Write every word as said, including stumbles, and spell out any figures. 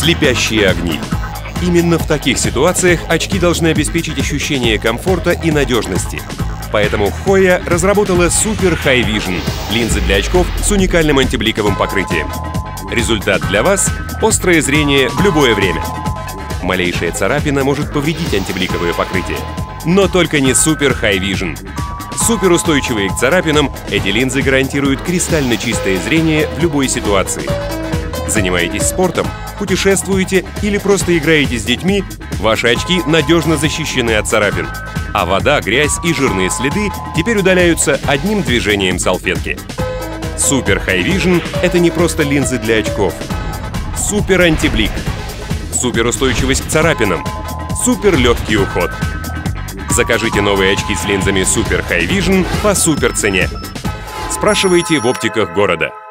Слепящие огни. Именно в таких ситуациях очки должны обеспечить ощущение комфорта и надежности. Поэтому Hoya разработала Super High Vision — линзы для очков с уникальным антибликовым покрытием. Результат для вас — острое зрение в любое время. Малейшая царапина может повредить антибликовое покрытие. Но только не Super High Vision. Суперустойчивые к царапинам, эти линзы гарантируют кристально чистое зрение в любой ситуации. Занимаетесь спортом, путешествуете или просто играете с детьми, ваши очки надежно защищены от царапин. А вода, грязь и жирные следы теперь удаляются одним движением салфетки. Super High Vision — это не просто линзы для очков. Супер антиблик. Суперустойчивость к царапинам. Супер легкий уход. Закажите новые очки с линзами Super High Vision по супер цене. Спрашивайте в оптиках города.